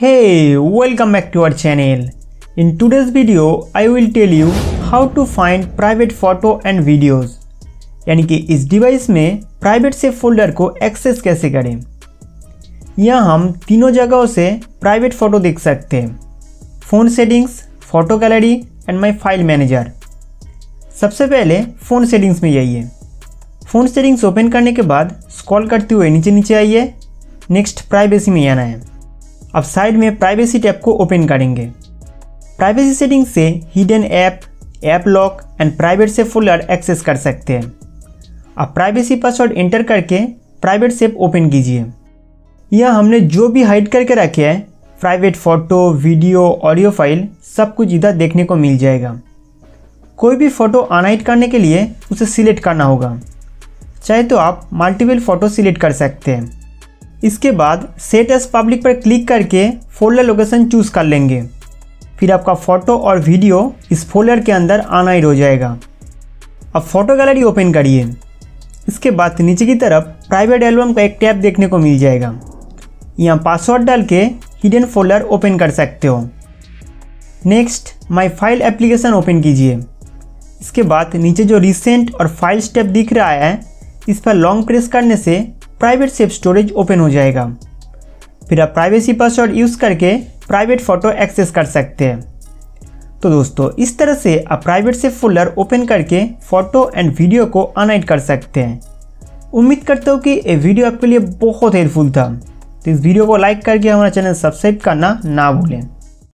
Hey, welcome back to our channel. In today's video, I will tell you how to find private photo and videos. यानी कि इस device में private save folder को access कैसे करें। यहाँ हम तीनों जगहों से प्राइवेट फ़ोटो देख सकते हैं, phone settings, photo gallery and my file manager. सबसे पहले फ़ोन सेटिंग्स में जाइए। फ़ोन सेटिंग्स ओपन करने के बाद स्क्रॉल करते हुए नीचे नीचे आइए। नेक्स्ट प्राइवेसी में आना है। अब साइड में प्राइवेसी टैब को ओपन करेंगे। प्राइवेसी सेटिंग से hidden app, app lock and private save folder access कर सकते हैं। अब प्राइवेसी पासवर्ड एंटर करके प्राइवेट सेव ओपन कीजिए। यह हमने जो भी हाइड करके रखे हैं, private photo, video, audio file, सब कुछ इधर देखने को मिल जाएगा। कोई भी फ़ोटो अनहाइड करने के लिए उसे सिलेक्ट करना होगा। चाहे तो आप मल्टीपल फ़ोटो सिलेक्ट कर सकते हैं। इसके बाद सेट एज पब्लिक पर क्लिक करके फोल्डर लोकेशन चूज़ कर लेंगे। फिर आपका फ़ोटो और वीडियो इस फोल्डर के अंदर अनहाइड हो जाएगा। अब फ़ोटो गैलरी ओपन करिए। इसके बाद नीचे की तरफ प्राइवेट एल्बम का एक टैब देखने को मिल जाएगा। यहाँ पासवर्ड डाल के हिडन फोल्डर ओपन कर सकते हो। Next my file application open कीजिए। इसके बाद नीचे जो रिसेंट और फाइल स्टेप दिख रहा है, इस पर लॉन्ग प्रेस करने से प्राइवेट सेव स्टोरेज ओपन हो जाएगा। फिर आप प्राइवेसी पासवर्ड यूज़ करके प्राइवेट फ़ोटो एक्सेस कर सकते हैं। तो दोस्तों, इस तरह से आप प्राइवेट सेव फोल्डर ओपन करके फ़ोटो एंड वीडियो को अनहाइड कर सकते हैं। उम्मीद करता हूँ कि ये वीडियो आपके लिए बहुत हेल्पफुल था। तो इस वीडियो को लाइक करके हमारा चैनल सब्सक्राइब करना ना भूलें।